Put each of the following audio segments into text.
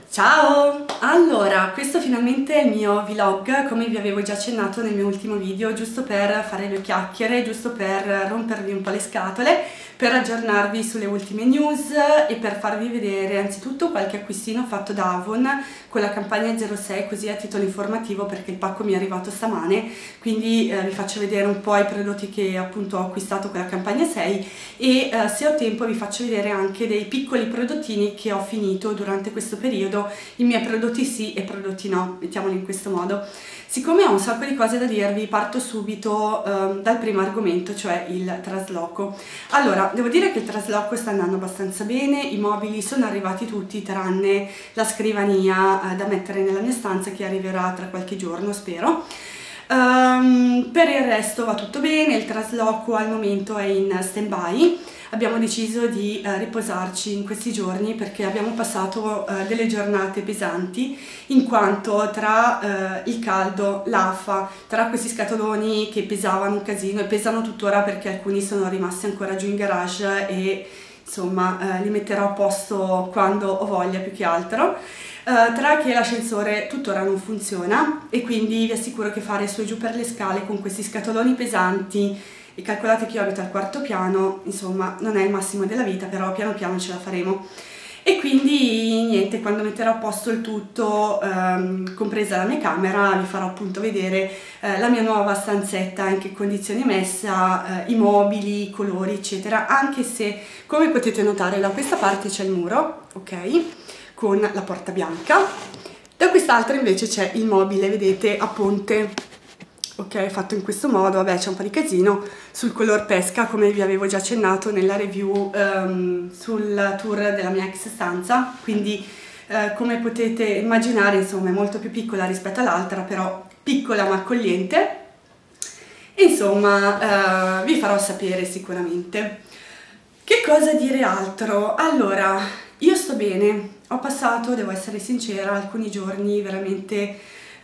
Ciao! Allora, questo finalmente è il mio vlog, come vi avevo già accennato nel mio ultimo video, giusto per fare due chiacchiere, giusto per rompervi un po' le scatole, per aggiornarvi sulle ultime news e per farvi vedere anzitutto qualche acquistino fatto da Avon con la campagna 06, così a titolo informativo perché il pacco mi è arrivato stamane, quindi vi faccio vedere un po' i prodotti che appunto ho acquistato con la campagna 6 e se ho tempo vi faccio vedere anche dei piccoli prodottini che ho finito durante questo periodo, i miei prodotti sì e prodotti no, mettiamoli in questo modo. Siccome ho un sacco di cose da dirvi, parto subito dal primo argomento, cioè il trasloco. Allora, devo dire che il trasloco sta andando abbastanza bene, i mobili sono arrivati tutti tranne la scrivania da mettere nella mia stanza che arriverà tra qualche giorno, spero. Per il resto va tutto bene, il trasloco al momento è in stand-by. Abbiamo deciso di riposarci in questi giorni perché abbiamo passato delle giornate pesanti, in quanto tra il caldo, l'affa, tra questi scatoloni che pesavano un casino e pesano tuttora perché alcuni sono rimasti ancora giù in garage e insomma li metterò a posto quando ho voglia più che altro. Tra che l'ascensore tuttora non funziona e quindi vi assicuro che fare su e giù per le scale con questi scatoloni pesanti, e calcolate che io abito al quarto piano, insomma non è il massimo della vita, però piano piano ce la faremo. E quindi niente, quando metterò a posto il tutto, compresa la mia camera, vi farò appunto vedere la mia nuova stanzetta, in che condizioni è messa, i mobili, i colori eccetera, anche se come potete notare da questa parte c'è il muro, ok, con la porta bianca, da quest'altra invece c'è il mobile, vedete, a ponte. Ok, fatto in questo modo, vabbè c'è un po' di casino sul color pesca come vi avevo già accennato nella review sul tour della mia ex stanza, quindi come potete immaginare insomma è molto più piccola rispetto all'altra, però piccola ma accogliente, insomma vi farò sapere sicuramente. Che cosa dire altro? Allora, io sto bene, ho passato, devo essere sincera, alcuni giorni veramente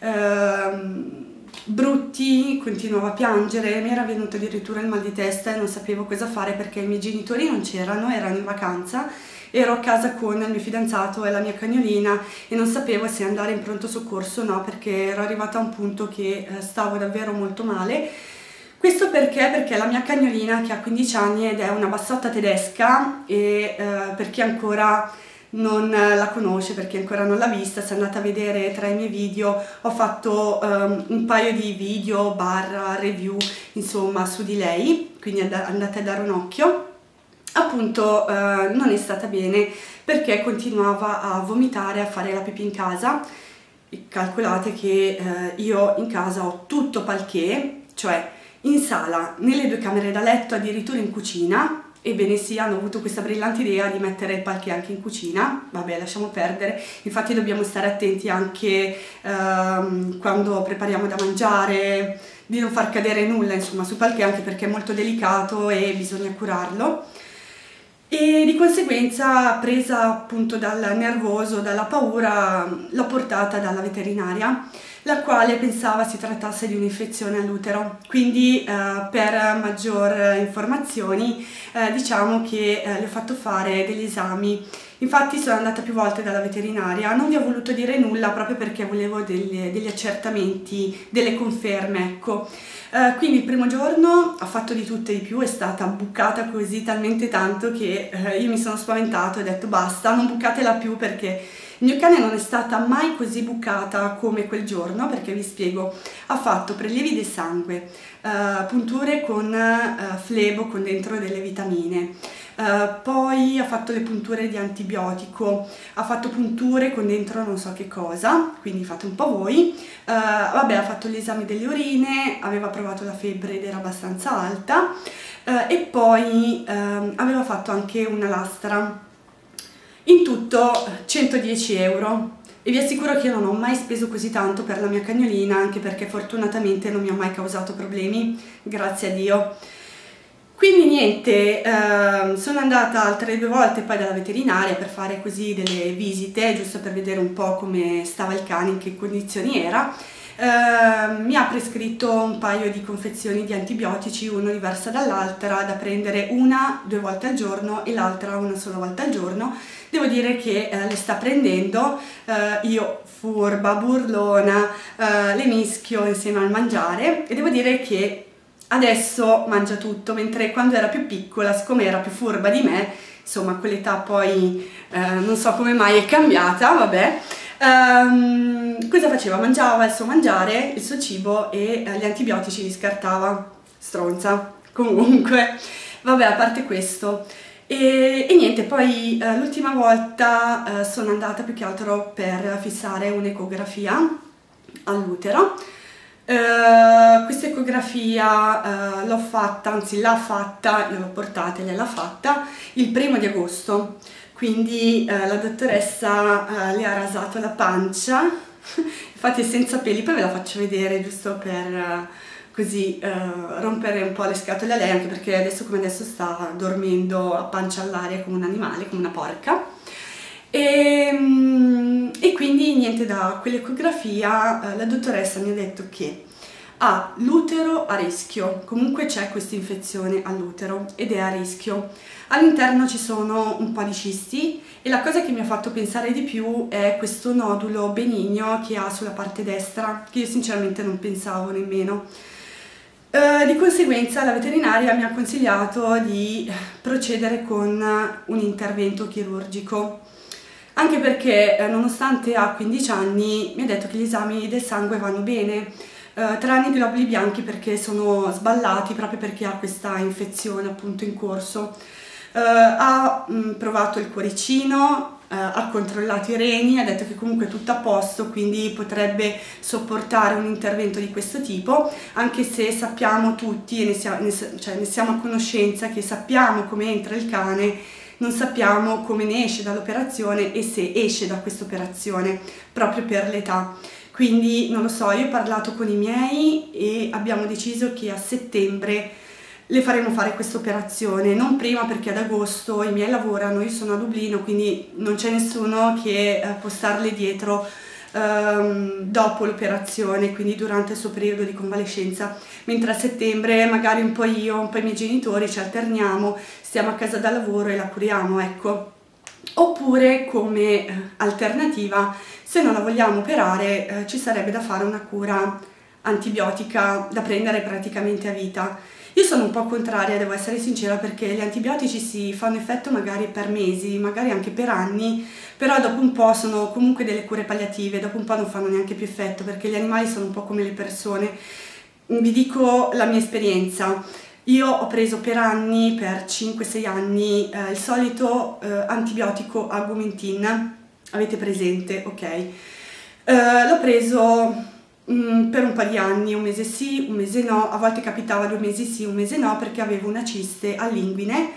brutti, continuavo a piangere, mi era venuto addirittura il mal di testa e non sapevo cosa fare perché i miei genitori non c'erano, erano in vacanza, ero a casa con il mio fidanzato e la mia cagnolina e non sapevo se andare in pronto soccorso o no perché ero arrivata a un punto che stavo davvero molto male. Questo perché? Perché la mia cagnolina che ha 15 anni ed è una bassotta tedesca e per chi ancora non la conosce, perché ancora non l'ha vista, se andate a vedere tra i miei video ho fatto un paio di video barra review insomma su di lei, quindi andate a dare un occhio. Appunto non è stata bene perché continuava a vomitare, a fare la pipì in casa. E calcolate che io in casa ho tutto palché, cioè in sala, nelle due camere da letto, addirittura in cucina. Ebbene sì, hanno avuto questa brillante idea di mettere il palché anche in cucina, vabbè lasciamo perdere, infatti dobbiamo stare attenti anche quando prepariamo da mangiare, di non far cadere nulla insomma sul palché, anche perché è molto delicato e bisogna curarlo. E di conseguenza, presa appunto dal nervoso, dalla paura, l'ho portata dalla veterinaria, la quale pensava si trattasse di un'infezione all'utero. Quindi per maggior informazioni diciamo che le ho fatto fare degli esami. Infatti sono andata più volte dalla veterinaria, non vi ho voluto dire nulla proprio perché volevo degli accertamenti, delle conferme, ecco. Quindi il primo giorno ha fatto di tutto e di più, è stata bucata così talmente tanto che io mi sono spaventato e ho detto basta, non bucatela più perché il mio cane non è stata mai così bucata come quel giorno, perché vi spiego, ha fatto prelievi del sangue, punture con flebo con dentro delle vitamine, poi ha fatto le punture di antibiotico, ha fatto punture con dentro non so che cosa, quindi fate un po' voi, vabbè ha fatto gli esami delle urine, aveva provato la febbre ed era abbastanza alta e poi aveva fatto anche una lastra. In tutto 110 euro e vi assicuro che io non ho mai speso così tanto per la mia cagnolina, anche perché fortunatamente non mi ha mai causato problemi, grazie a Dio. Quindi niente, sono andata altre 2 volte poi dalla veterinaria per fare così delle visite, giusto per vedere un po' come stava il cane, in che condizioni era. Mi ha prescritto un paio di confezioni di antibiotici, uno diversa dall'altra, da prendere una 2 volte al giorno e l'altra una sola volta al giorno. devo dire che le sta prendendo, io furba, burlona, le mischio insieme al mangiare e devo dire che adesso mangia tutto, mentre quando era più piccola, siccome era più furba di me, insomma con l'età poi non so come mai è cambiata, vabbè. Cosa faceva? Mangiava il suo mangiare, il suo cibo e gli antibiotici li scartava. Stronza. Comunque, vabbè, a parte questo. E niente, poi l'ultima volta sono andata più che altro per fissare un'ecografia all'utero. Questa ecografia l'ho fatta, anzi l'ha fatta, l'ho portata e gliel'ha fatta il 1° di agosto. Quindi la dottoressa le ha rasato la pancia, infatti è senza peli, poi ve la faccio vedere giusto per così rompere un po' le scatole a lei, anche perché adesso come adesso sta dormendo a pancia all'aria come un animale, come una porca. E quindi niente, da quell'ecografia la dottoressa mi ha detto che ha l'utero a rischio, comunque c'è questa infezione all'utero ed è a rischio. All'interno ci sono un po' di cisti e la cosa che mi ha fatto pensare di più è questo nodulo benigno che ha sulla parte destra, che io sinceramente non pensavo nemmeno. Di conseguenza la veterinaria mi ha consigliato di procedere con un intervento chirurgico, anche perché nonostante ha 15 anni mi ha detto che gli esami del sangue vanno bene, tranne i globuli bianchi perché sono sballati proprio perché ha questa infezione appunto in corso. Ha provato il cuoricino, ha controllato i reni, ha detto che comunque è tutto a posto, quindi potrebbe sopportare un intervento di questo tipo, anche se sappiamo tutti e ne siamo a conoscenza che sappiamo come entra il cane, non sappiamo come ne esce dall'operazione e se esce da questa operazione, proprio per l'età. Quindi non lo so, io ho parlato con i miei e abbiamo deciso che a settembre le faremo fare questa operazione, non prima perché ad agosto i miei lavorano, io sono a Dublino, quindi non c'è nessuno che può starle dietro dopo l'operazione, quindi durante il suo periodo di convalescenza, mentre a settembre magari un po' io, un po' i miei genitori ci alterniamo, stiamo a casa da lavoro e la curiamo, ecco. Oppure come alternativa, se non la vogliamo operare, ci sarebbe da fare una cura antibiotica da prendere praticamente a vita. Io sono un po' contraria, devo essere sincera, perché gli antibiotici si fanno effetto magari per mesi, magari anche per anni, però dopo un po' sono comunque delle cure palliative, dopo un po' non fanno neanche più effetto, perché gli animali sono un po' come le persone. Vi dico la mia esperienza. Io ho preso per anni, per 5-6 anni, il solito antibiotico Augmentin, avete presente? Ok. L'ho preso per un po' di anni, un mese sì, un mese no, a volte capitava 2 mesi sì, un mese no, perché avevo una ciste all'inguine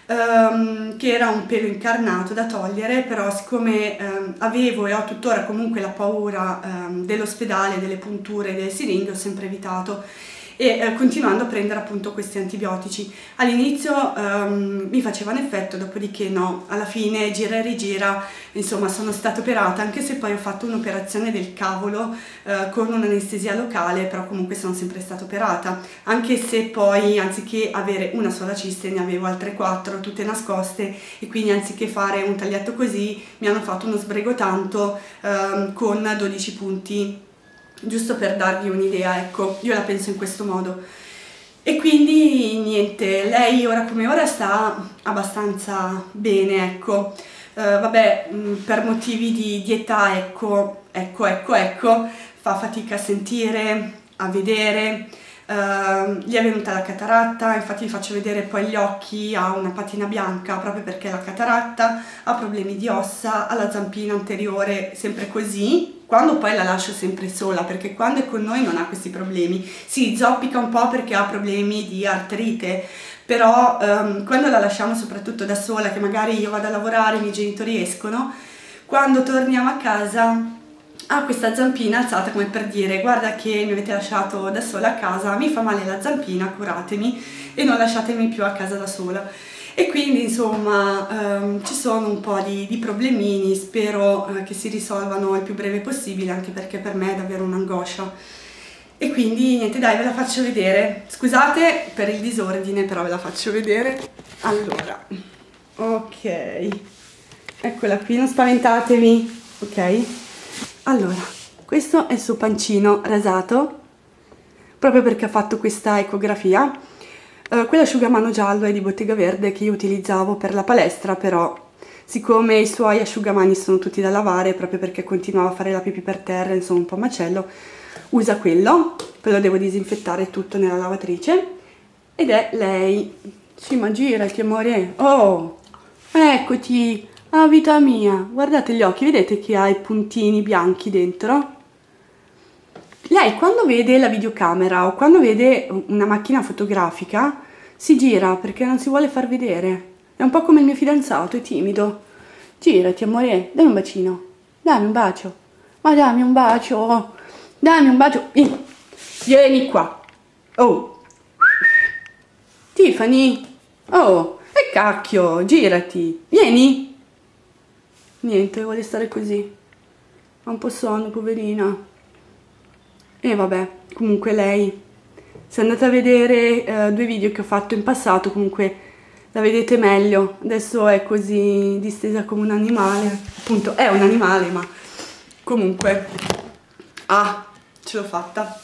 che era un pelo incarnato da togliere, però siccome avevo e ho tuttora comunque la paura dell'ospedale, delle punture, delle siringhe, ho sempre evitato e continuando a prendere appunto questi antibiotici. All'inizio mi facevano effetto, dopodiché no, alla fine gira e rigira, insomma sono stata operata, anche se poi ho fatto un'operazione del cavolo con un'anestesia locale, però comunque sono sempre stata operata, anche se poi anziché avere una sola ciste ne avevo altre 4 tutte nascoste e quindi anziché fare un taglietto così mi hanno fatto uno sbrego tanto con 12 punti. Giusto per darvi un'idea, ecco, io la penso in questo modo. E quindi niente, lei ora come ora sta abbastanza bene, ecco. Vabbè, per motivi di età, ecco, fa fatica a sentire, a vedere, gli è venuta la cataratta, infatti vi faccio vedere poi gli occhi, ha una patina bianca proprio perché è la cataratta, ha problemi di ossa, ha la zampina anteriore sempre così, quando poi la lascio sempre sola, perché quando è con noi non ha questi problemi, si zoppica un po' perché ha problemi di artrite, però quando la lasciamo soprattutto da sola, che magari io vado a lavorare, i miei genitori escono, quando torniamo a casa ha questa zampina alzata come per dire: guarda che mi avete lasciato da sola a casa, mi fa male la zampina, curatemi e non lasciatemi più a casa da sola. E quindi insomma ci sono un po' di problemini, spero che si risolvano il più breve possibile, anche perché per me è davvero un'angoscia. E quindi niente, dai, ve la faccio vedere. Scusate per il disordine, però ve la faccio vedere. Allora, ok, eccola qui, non spaventatevi, ok? Allora, questo è il suo pancino rasato, proprio perché ha fatto questa ecografia. Quell'asciugamano giallo è di Bottega Verde che io utilizzavo per la palestra, però siccome i suoi asciugamani sono tutti da lavare, proprio perché continuava a fare la pipì per terra, insomma un po' macello, usa quello, poi lo devo disinfettare tutto nella lavatrice, ed è lei. Sì, ma girati amore, oh, eccoti, ah vita mia, guardate gli occhi, vedete che ha i puntini bianchi dentro? Lei quando vede la videocamera o quando vede una macchina fotografica si gira perché non si vuole far vedere. È un po' come il mio fidanzato, è timido. Girati amore, dammi un bacino, dammi un bacio, ma dammi un bacio, dammi un bacio, vieni qua, oh, Tiffany, oh, e cacchio, girati, vieni. Niente, vuole stare così, ha un po' sonno, poverina. E vabbè, comunque lei, se andate a vedere 2 video che ho fatto in passato, comunque la vedete meglio. Adesso è così distesa come un animale, appunto è un animale, ma comunque, ce l'ho fatta.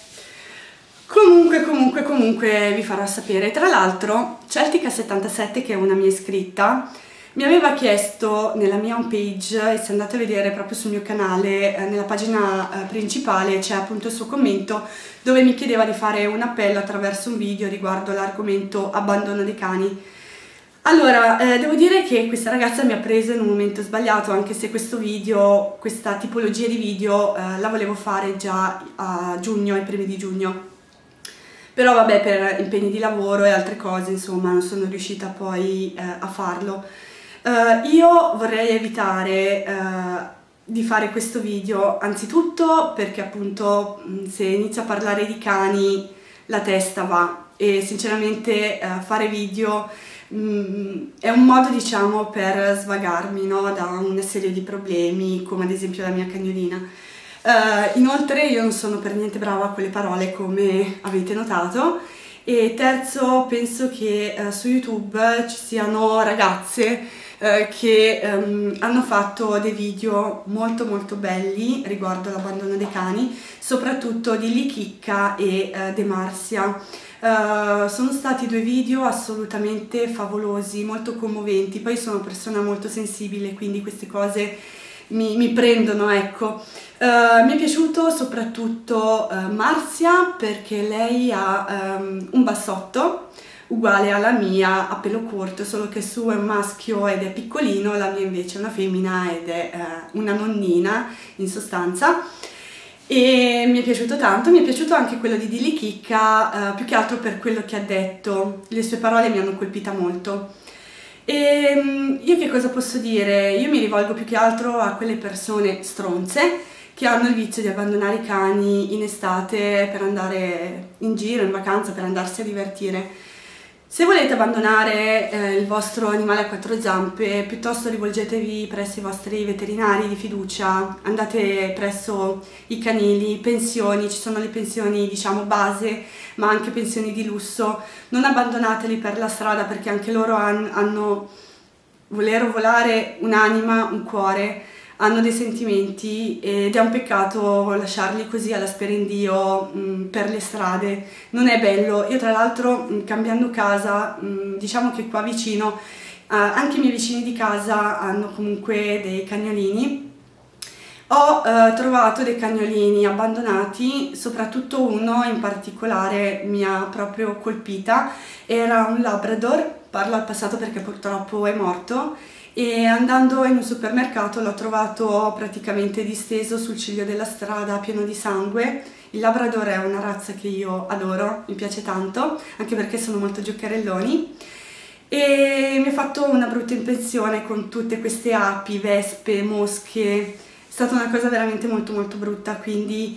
Comunque vi farò sapere. Tra l'altro Celtica77, che è una mia iscritta, mi aveva chiesto nella mia homepage, e se andate a vedere proprio sul mio canale, nella pagina principale c'è appunto il suo commento dove mi chiedeva di fare un appello attraverso un video riguardo l'argomento abbandono dei cani. Allora, devo dire che questa ragazza mi ha preso in un momento sbagliato, anche se questo video, questa tipologia di video la volevo fare già a giugno, ai primi di giugno. Però vabbè, per impegni di lavoro e altre cose, insomma, non sono riuscita poi a farlo. Io vorrei evitare di fare questo video, anzitutto perché appunto se inizio a parlare di cani la testa va, e sinceramente fare video è un modo, diciamo, per svagarmi, no, da una serie di problemi, come ad esempio la mia cagnolina. Inoltre io non sono per niente brava con le parole, come avete notato. E terzo, penso che su YouTube ci siano ragazze che hanno fatto dei video molto belli riguardo l'abbandono dei cani, soprattutto di Lichicca e De Marsia. Sono stati 2 video assolutamente favolosi, molto commoventi. Poi sono una persona molto sensibile, quindi queste cose mi prendono, ecco. Mi è piaciuto soprattutto Marsia, perché lei ha un bassotto uguale alla mia, a pelo corto, solo che il suo è un maschio ed è piccolino, la mia invece è una femmina ed è una nonnina in sostanza. E mi è piaciuto tanto. Mi è piaciuto anche quello di Dili Chicca, più che altro per quello che ha detto. Le sue parole mi hanno colpita molto. E io che cosa posso dire? Io mi rivolgo più che altro a quelle persone stronze che hanno il vizio di abbandonare i cani in estate per andare in giro, in vacanza, per andarsi a divertire. Se volete abbandonare il vostro animale a 4 zampe, piuttosto rivolgetevi presso i vostri veterinari di fiducia, andate presso i canili, pensioni, ci sono le pensioni, diciamo, base, ma anche pensioni di lusso. Non abbandonateli per la strada, perché anche loro hanno voler volare un'anima, un cuore, hanno dei sentimenti, ed è un peccato lasciarli così alla sperendio per le strade. Non è bello. Io tra l'altro, cambiando casa, diciamo che qua vicino anche i miei vicini di casa hanno comunque dei cagnolini. Ho trovato dei cagnolini abbandonati, soprattutto uno in particolare mi ha proprio colpita. Era un Labrador, parlo al passato perché purtroppo è morto, e andando in un supermercato l'ho trovato praticamente disteso sul ciglio della strada, pieno di sangue. Il Labrador è una razza che io adoro, mi piace tanto, anche perché sono molto giocherelloni, e mi ha fatto una brutta impressione con tutte queste api, vespe, mosche. È stata una cosa veramente molto brutta, quindi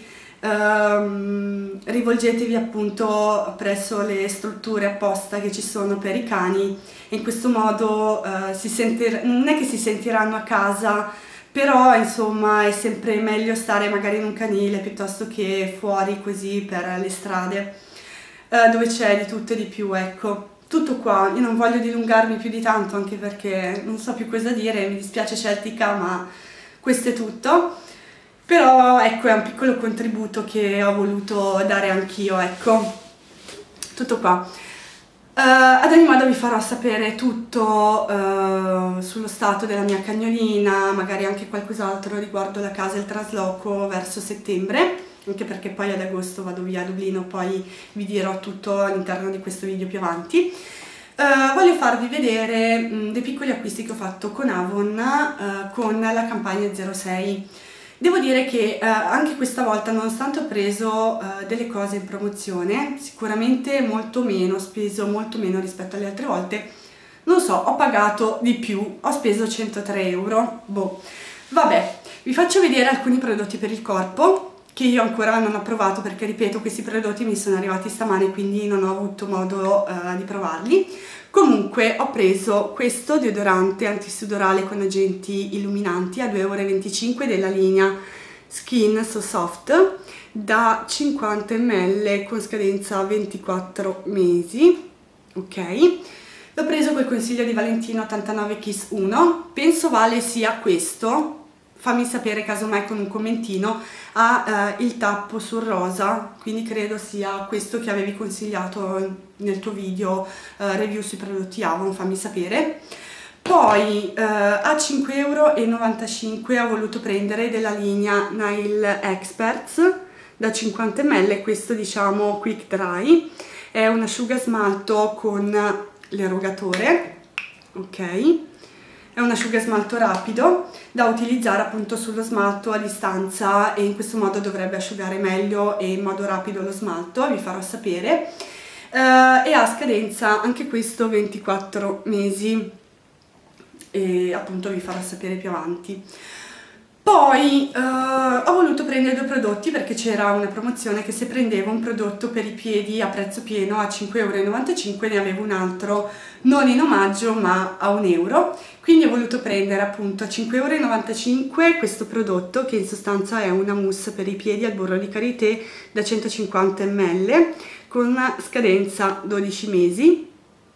rivolgetevi appunto presso le strutture apposta che ci sono per i cani, e in questo modo non è che si sentiranno a casa, però insomma è sempre meglio stare magari in un canile piuttosto che fuori così per le strade, dove c'è di tutto e di più, ecco. tutto qua. Io non voglio dilungarmi più di tanto, anche perché non so più cosa dire, mi dispiace Celtica, ma questo è tutto. Però ecco, è un piccolo contributo che ho voluto dare anch'io, ecco, tutto qua. Ad ogni modo vi farò sapere tutto sullo stato della mia cagnolina, magari anche qualcos'altro riguardo la casa e il trasloco verso settembre, anche perché poi ad agosto vado via a Dublino, poi vi dirò tutto all'interno di questo video più avanti. Voglio farvi vedere dei piccoli acquisti che ho fatto con Avon con la campagna 06. Devo dire che anche questa volta, nonostante ho preso delle cose in promozione, sicuramente molto meno, ho speso molto meno rispetto alle altre volte, non so, ho pagato di più, ho speso 103 euro, boh. Vabbè, vi faccio vedere alcuni prodotti per il corpo, che io ancora non ho provato perché, ripeto, questi prodotti mi sono arrivati stamane, quindi non ho avuto modo di provarli. Comunque ho preso questo deodorante antisudorale con agenti illuminanti a 2,25 € della linea Skin So Soft da 50 ml con scadenza 24 mesi, ok? L'ho preso col consiglio di Valentino 89 Kiss 1, penso vale sia questo, fammi sapere casomai con un commentino, ha il tappo sul rosa, quindi credo sia questo che avevi consigliato nel tuo video review sui prodotti Avon, fammi sapere. Poi a 5,95 € ho voluto prendere della linea Nail Experts da 50 ml, questo diciamo Quick Dry, è un asciugasmalto con l'erogatore, ok? È un asciugasmalto rapido da utilizzare appunto sullo smalto a distanza e in questo modo dovrebbe asciugare meglio e in modo rapido lo smalto, vi farò sapere. E ha scadenza anche questo 24 mesi e appunto vi farò sapere più avanti. Poi ho voluto prendere due prodotti perché c'era una promozione che se prendevo un prodotto per i piedi a prezzo pieno a 5,95 € ne avevo un altro non in omaggio ma a 1 euro, quindi ho voluto prendere appunto a 5,95 € questo prodotto che in sostanza è una mousse per i piedi al burro di karité da 150 ml con scadenza 12 mesi.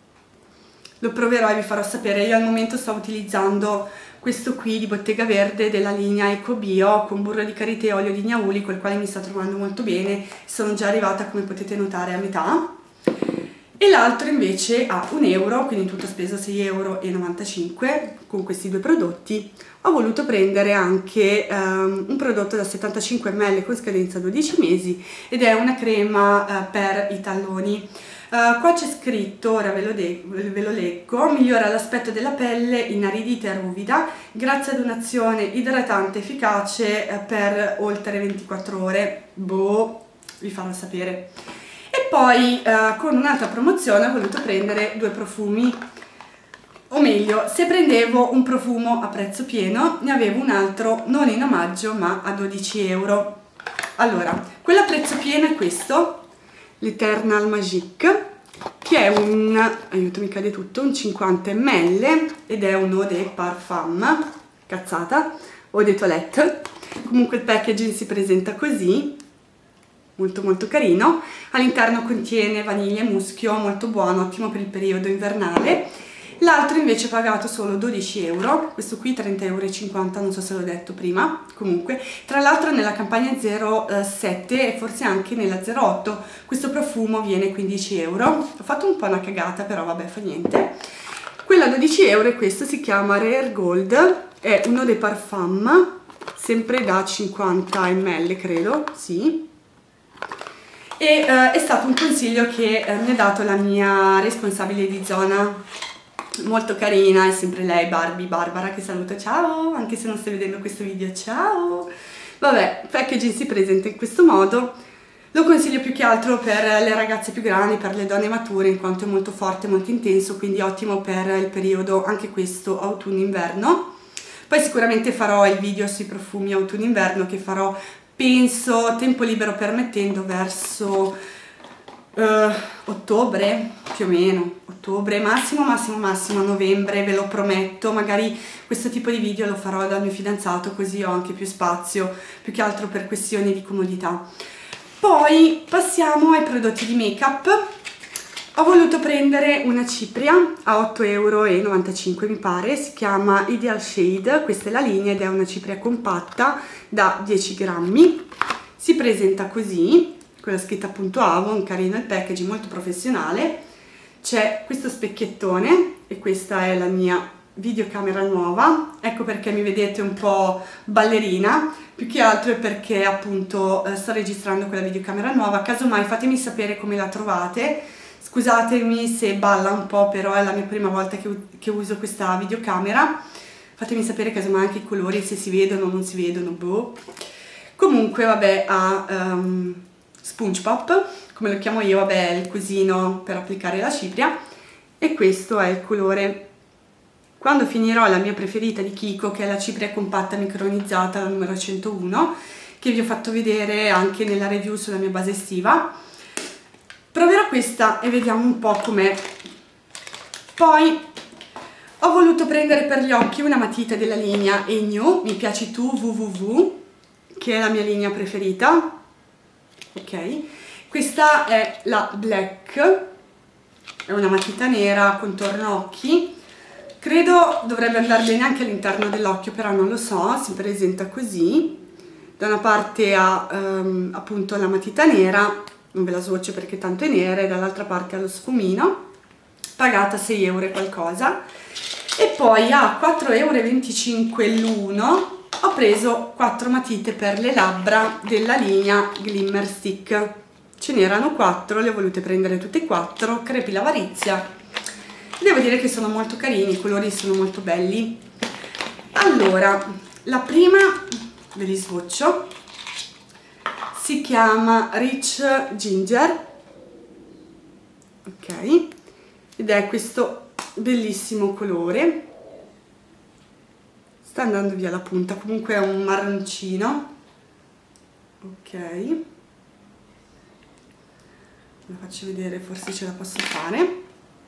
Lo proverò e vi farò sapere. Io al momento sto utilizzando questo qui di Bottega Verde della linea Eco Bio con burro di karité e olio di gnauli, col quale mi sto trovando molto bene, sono già arrivata come potete notare a metà. E l'altro invece a 1 euro, quindi in tutto speso 6,95 € con questi due prodotti. Ho voluto prendere anche un prodotto da 75 ml con scadenza 12 mesi ed è una crema per i talloni. Qua c'è scritto, ora ve lo leggo: migliora l'aspetto della pelle inaridita e ruvida grazie ad un'azione idratante efficace per oltre 24 ore. Boh, vi farò sapere. E poi con un'altra promozione ho voluto prendere due profumi, o meglio, se prendevo un profumo a prezzo pieno ne avevo un altro non in omaggio ma a 12 euro. Allora, quello a prezzo pieno è questo, l'Eternal Magic, che è un, aiuto mi cade tutto, un 50 ml ed è un eau de parfum, cazzata, eau de toilette. Comunque il packaging si presenta così, molto molto carino, all'interno contiene vaniglia e muschio, molto buono, ottimo per il periodo invernale. L'altro invece ho pagato solo 12 euro, questo qui 30,50 €, non so se l'ho detto prima, comunque. Tra l'altro nella campagna 07 e forse anche nella 08 questo profumo viene 15 euro. Ho fatto un po' una cagata, però vabbè, fa niente. Quello a 12 euro e questo si chiama Rare Gold, è uno dei parfum, sempre da 50 ml credo, sì. E è stato un consiglio che mi ha dato la mia responsabile di zona, molto carina, è sempre lei, Barbara, che saluto, ciao, anche se non stai vedendo questo video, ciao. Vabbè, il packaging si presenta in questo modo, lo consiglio più che altro per le ragazze più grandi, per le donne mature, in quanto è molto forte, molto intenso, quindi ottimo per il periodo, anche questo, autunno-inverno. Poi sicuramente farò il video sui profumi autunno-inverno, che farò, penso, tempo libero permettendo, verso ottobre, più o meno, ottobre, massimo novembre, ve lo prometto. Magari questo tipo di video lo farò dal mio fidanzato, così ho anche più spazio, più che altro per questioni di comodità. Poi passiamo ai prodotti di make up. Ho voluto prendere una cipria a 8,95 € mi pare, si chiama Ideal Shade, questa è la linea ed è una cipria compatta da 10 grammi. Si presenta così, con la scritta appunto Avon, carino il packaging, molto professionale. C'è questo specchiettone e questa è la mia videocamera nuova, ecco perché mi vedete un po' ballerina, più che altro è perché appunto sto registrando con la videocamera nuova. Casomai fatemi sapere come la trovate, scusatemi se balla un po', però è la mia prima volta che uso questa videocamera. Fatemi sapere casomai anche i colori, se si vedono o non si vedono, boh. Comunque vabbè, ha Sponge Pop, come lo chiamo io, vabbè è il cosino per applicare la cipria, e questo è il colore. Quando finirò la mia preferita di Kiko, che è la cipria compatta micronizzata, la numero 101, che vi ho fatto vedere anche nella review sulla mia base estiva, proverò questa e vediamo un po' com'è. Poi ho voluto prendere per gli occhi una matita della linea Egno, Mi piaci tu www, che è la mia linea preferita. Ok, questa è la Black, è una matita nera contorno occhi. Credo dovrebbe andare bene anche all'interno dell'occhio, però non lo so. Si presenta così, da una parte ha appunto la matita nera, non ve la swatcho perché tanto è nera, e dall'altra parte ha lo sfumino, pagata 6 € e qualcosa, e poi a 4,25 € l'uno ho preso 4 matite per le labbra della linea Glimmer Stick. Ce n'erano 4, le ho volute prendere tutte e 4, crepi l'avarizia. Devo dire che sono molto carini, i colori sono molto belli. Allora, la prima, ve li swatcho, si chiama Rich Ginger, ok, ed è questo bellissimo colore. Sta andando via la punta, comunque è un marroncino, ok, la faccio vedere, forse ce la posso fare.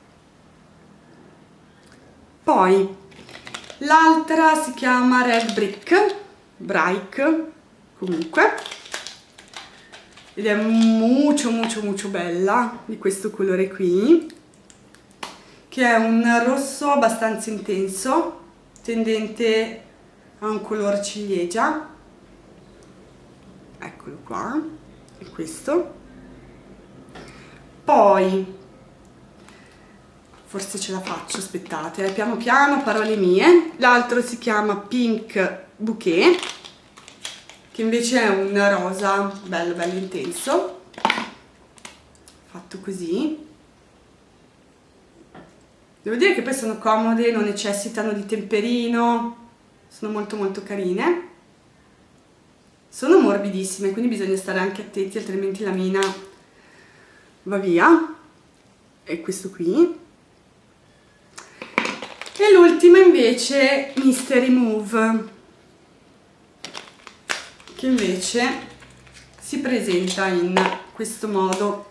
Poi l'altra si chiama Red Brick, comunque, ed è molto bella, di questo colore qui, che è un rosso abbastanza intenso, tendente a un color ciliegia. Eccolo qua, è questo. Poi forse ce la faccio, aspettate, piano piano, parole mie. L'altro si chiama Pink Bouquet, che invece è un rosa bello intenso, fatto così. Devo dire che poi sono comode, non necessitano di temperino, sono molto carine. Sono morbidissime, quindi bisogna stare anche attenti, altrimenti la mina va via. E questo qui. E l'ultima invece Mystery Move, che invece si presenta in questo modo.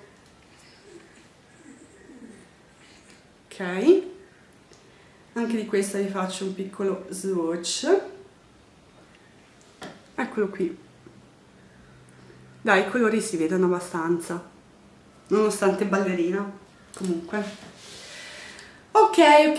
Ok, anche di questa vi faccio un piccolo swatch. Eccolo qui. Dai, i colori si vedono abbastanza, nonostante ballerina, comunque. Ok,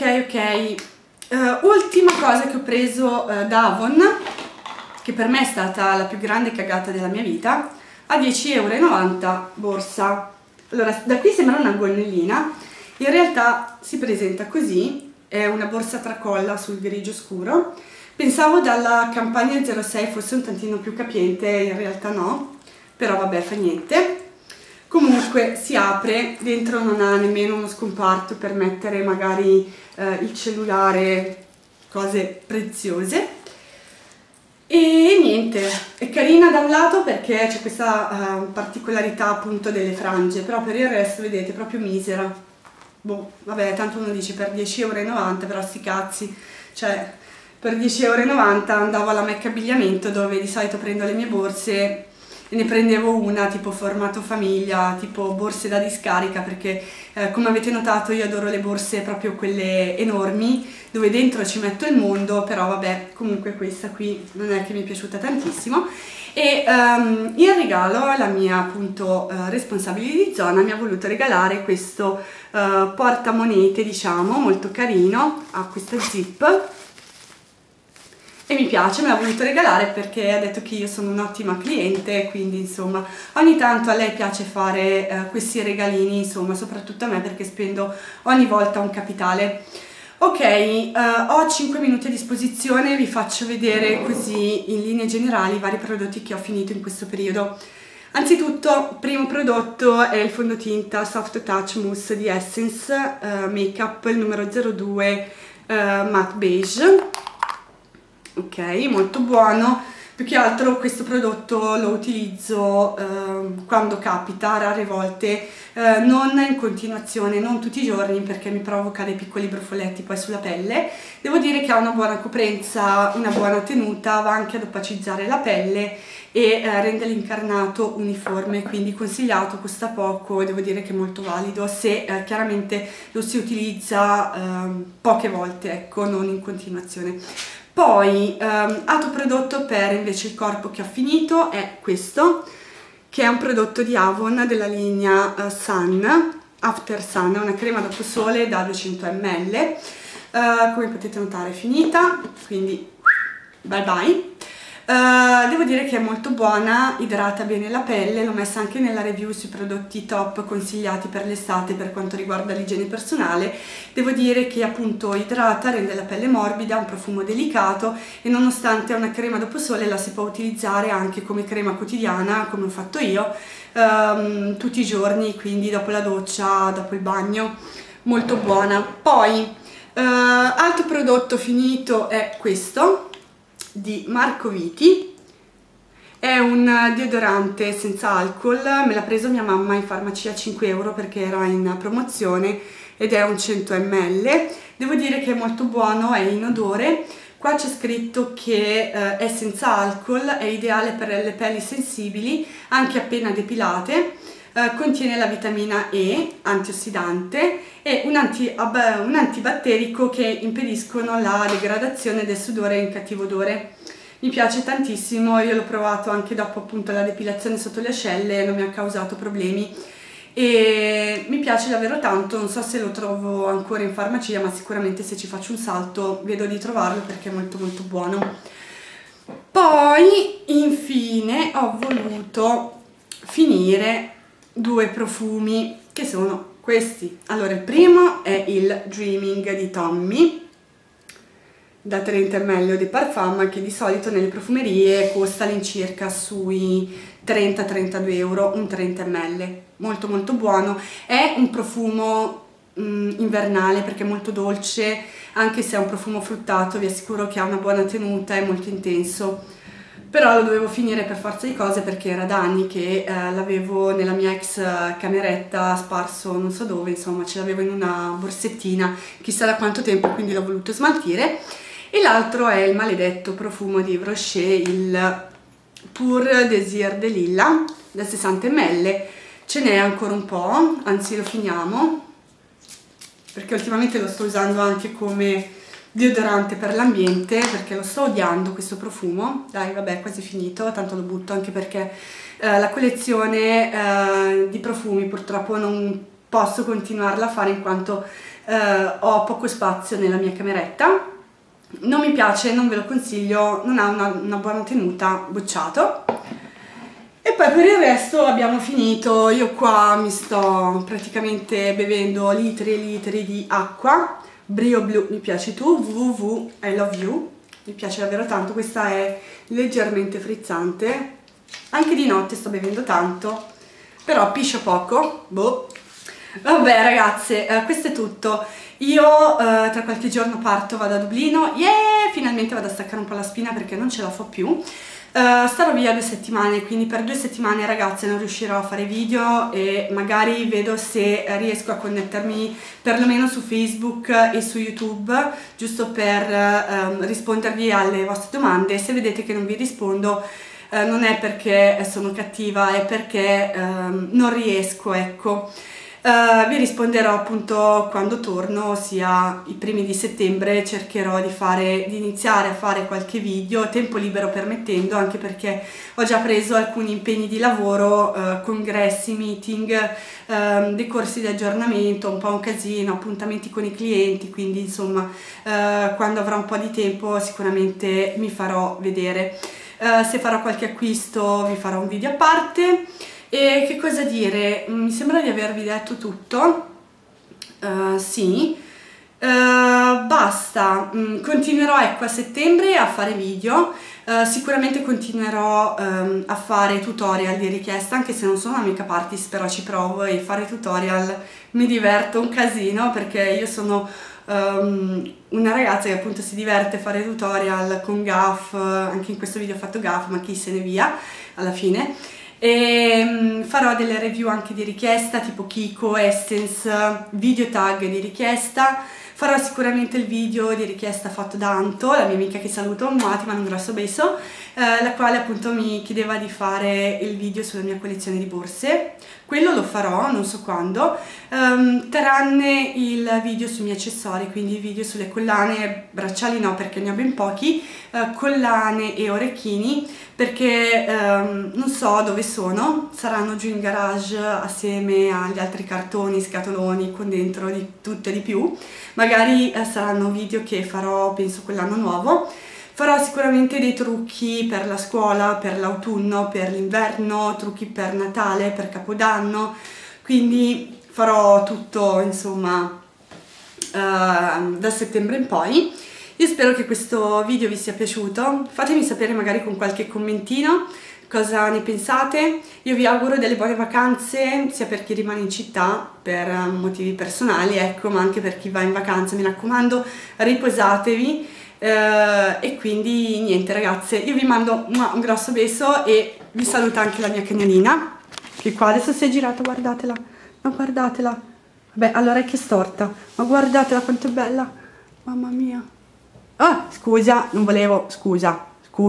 ultima cosa che ho preso da Avon, che per me è stata la più grande cagata della mia vita, a 10,90 € borsa. Allora, da qui sembra una gonnellina, in realtà si presenta così, è una borsa tracolla sul grigio scuro. Pensavo dalla campagna 06 fosse un tantino più capiente, in realtà no, però vabbè, fa niente. Comunque si apre, dentro non ha nemmeno uno scomparto per mettere magari il cellulare, cose preziose. E niente, è carina da un lato perché c'è questa particolarità appunto delle frange, però per il resto vedete, proprio misera. Boh, vabbè, tanto uno dice per 10,90 €, però sti cazzi, cioè per 10,90 € andavo alla Mac Abbigliamento, dove di solito prendo le mie borse, e ne prendevo una tipo formato famiglia, tipo borse da discarica, perché come avete notato io adoro le borse proprio quelle enormi, dove dentro ci metto il mondo, però vabbè, comunque questa qui non è che mi è piaciuta tantissimo. e in regalo la mia appunto responsabile di zona mi ha voluto regalare questo portamonete, diciamo, molto carino, ha questa zip e mi piace, me l'ha voluto regalare perché ha detto che io sono un'ottima cliente, quindi insomma ogni tanto a lei piace fare questi regalini, insomma, soprattutto a me perché spendo ogni volta un capitale. Ok, ho 5 minuti a disposizione, vi faccio vedere così in linee generali i vari prodotti che ho finito in questo periodo. Anzitutto, primo prodotto è il fondotinta Soft Touch Mousse di Essence Makeup, il numero 02 Matte Beige. Ok, molto buono. Più che altro questo prodotto lo utilizzo quando capita, rare volte, non in continuazione, non tutti i giorni perché mi provoca dei piccoli brufoletti poi sulla pelle. Devo dire che ha una buona coprenza, una buona tenuta, va anche ad opacizzare la pelle e rende l'incarnato uniforme, quindi consigliato, costa poco, devo dire che è molto valido se chiaramente lo si utilizza poche volte, ecco, non in continuazione. Poi altro prodotto per invece il corpo che ho finito è questo, che è un prodotto di Avon della linea Sun, After Sun, è una crema dopo sole da 200 ml, come potete notare è finita, quindi bye bye. Devo dire che è molto buona, idrata bene la pelle, l'ho messa anche nella review sui prodotti top consigliati per l'estate per quanto riguarda l'igiene personale. Devo dire che appunto idrata, rende la pelle morbida, ha un profumo delicato e nonostante è una crema dopo sole la si può utilizzare anche come crema quotidiana, come ho fatto io, tutti i giorni, quindi dopo la doccia, dopo il bagno, molto buona. Poi altro prodotto finito è questo di Marco Viti, è un deodorante senza alcol, me l'ha preso mia mamma in farmacia a 5 euro perché era in promozione ed è un 100 ml, devo dire che è molto buono, è inodore, qua c'è scritto che è senza alcol, è ideale per le pelli sensibili anche appena depilate, contiene la vitamina E, antiossidante e un antibatterico che impediscono la degradazione del sudore in cattivo odore. Mi piace tantissimo, io l'ho provato anche dopo appunto la depilazione sotto le ascelle, non mi ha causato problemi e mi piace davvero tanto, non so se lo trovo ancora in farmacia, ma sicuramente se ci faccio un salto vedo di trovarlo perché è molto molto buono. Poi infine ho voluto finire due profumi che sono questi. Allora, il primo è il Dreaming di Tommy da 30 ml Eau de Parfum, che di solito nelle profumerie costa all'incirca sui 30-32 euro un 30 ml, molto molto buono. È un profumo invernale perché è molto dolce, anche se è un profumo fruttato vi assicuro che ha una buona tenuta, è molto intenso. Però lo dovevo finire per forza di cose perché era da anni che l'avevo nella mia ex cameretta sparso non so dove, insomma ce l'avevo in una borsettina chissà da quanto tempo, quindi l'ho voluto smaltire. E l'altro è il maledetto profumo di Yves Rocher, il Pur Désir de Lilla da 60 ml, ce n'è ancora un po', anzi lo finiamo perché ultimamente lo sto usando anche come deodorante per l'ambiente perché lo sto odiando questo profumo. Dai, vabbè, quasi finito, tanto lo butto anche perché la collezione di profumi purtroppo non posso continuarla a fare in quanto ho poco spazio nella mia cameretta, non mi piace, non ve lo consiglio, non ha una buona tenuta, bocciato. E poi per il resto abbiamo finito, io qua mi sto praticamente bevendo litri e litri di acqua. Brio Blu, mi piaci tu, www, I love you, mi piace davvero tanto, questa è leggermente frizzante, anche di notte sto bevendo tanto, però piscio poco, boh. Vabbè ragazze, questo è tutto, io tra qualche giorno parto, vado a Dublino, yeah, finalmente vado a staccare un po' la spina perché non ce la fa più. Starò via 2 settimane, quindi per 2 settimane ragazze non riuscirò a fare video e magari vedo se riesco a connettermi perlomeno su Facebook e su YouTube, giusto per rispondervi alle vostre domande. Se vedete che non vi rispondo non è perché sono cattiva, è perché non riesco, ecco. Vi risponderò appunto quando torno, ossia i primi di settembre. Cercherò di iniziare a fare qualche video, tempo libero permettendo, anche perché ho già preso alcuni impegni di lavoro, congressi, meeting, dei corsi di aggiornamento, un po' un casino, appuntamenti con i clienti, quindi insomma quando avrò un po' di tempo sicuramente mi farò vedere. Se farò qualche acquisto vi farò un video a parte. E che cosa dire? Mi sembra di avervi detto tutto. Sì, basta. Continuerò, ecco, a settembre a fare video. Sicuramente continuerò a fare tutorial di richiesta, anche se non sono una make-up artist, però ci provo, e fare tutorial mi diverto un casino, perché io sono una ragazza che appunto si diverte a fare tutorial con gaff. Anche in questo video ho fatto gaff, ma chi se ne via alla fine. E farò delle review anche di richiesta, tipo Kiko, Essence, video tag di richiesta. Farò sicuramente il video di richiesta fatto da Anto, la mia amica che saluto, ti mando un grosso beso, la quale appunto mi chiedeva di fare il video sulla mia collezione di borse. Quello lo farò, non so quando, tranne il video sui miei accessori, quindi il video sulle collane, bracciali no perché ne ho ben pochi, collane e orecchini, perché non so dove sono, saranno giù in garage assieme agli altri cartoni, scatoloni con dentro di tutto e di più. Magari saranno video che farò penso quell'anno nuovo. Farò sicuramente dei trucchi per la scuola, per l'autunno, per l'inverno, trucchi per Natale, per Capodanno, quindi farò tutto insomma da settembre in poi. Io spero che questo video vi sia piaciuto, fatemi sapere magari con qualche commentino cosa ne pensate. Io vi auguro delle buone vacanze, sia per chi rimane in città per motivi personali, ecco, ma anche per chi va in vacanza, mi raccomando, riposatevi. E quindi niente ragazze, io vi mando un grosso beso e vi saluta anche la mia cagnolina, che qua adesso si è girata, guardatela, ma guardatela, vabbè allora è che è storta, ma guardatela quanto è bella, mamma mia. Ah, scusa, non volevo, scusa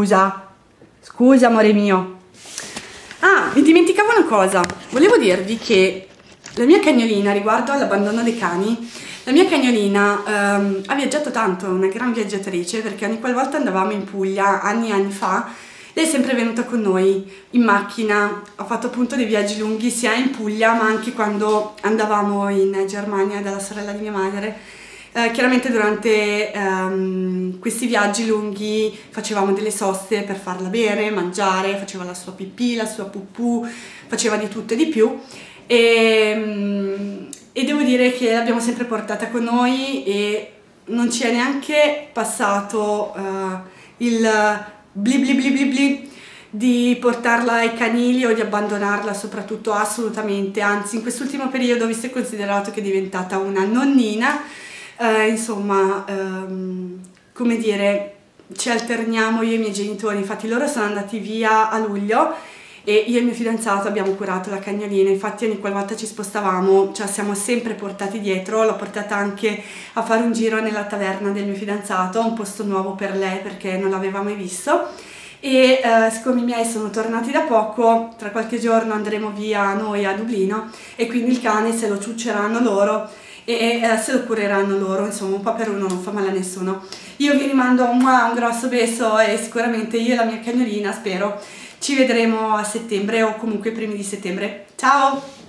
amore mio. Ah, mi dimenticavo una cosa, volevo dirvi che la mia cagnolina, riguardo all'abbandono dei cani, la mia cagnolina ha viaggiato tanto, è una gran viaggiatrice, perché ogni qualvolta andavamo in Puglia, anni e anni fa, lei è sempre venuta con noi in macchina. Ha fatto appunto dei viaggi lunghi sia in Puglia, ma anche quando andavamo in Germania dalla sorella di mia madre. Chiaramente durante questi viaggi lunghi facevamo delle soste per farla bere, mangiare, faceva la sua pipì, la sua pupù, faceva di tutto e di più. E devo dire che l'abbiamo sempre portata con noi e non ci è neanche passato il bli bli bli bli bli di portarla ai canili o di abbandonarla, soprattutto, assolutamente. Anzi, in quest'ultimo periodo, visto e considerato che è diventata una nonnina, insomma, come dire, ci alterniamo io e i miei genitori. Infatti loro sono andati via a luglio e io e il mio fidanzato abbiamo curato la cagnolina. Infatti ogni qualvolta ci spostavamo, cioè siamo sempre portati dietro. L'ho portata anche a fare un giro nella taverna del mio fidanzato, un posto nuovo per lei perché non l'aveva mai visto. E siccome i miei sono tornati da poco, tra qualche giorno andremo via noi a Dublino e quindi il cane se lo ciucceranno loro e se lo cureranno loro, insomma un po' per uno, non fa male a nessuno. Io vi rimando un grosso beso e sicuramente io e la mia cagnolina, spero, ci vedremo a settembre o comunque i primi di settembre. Ciao!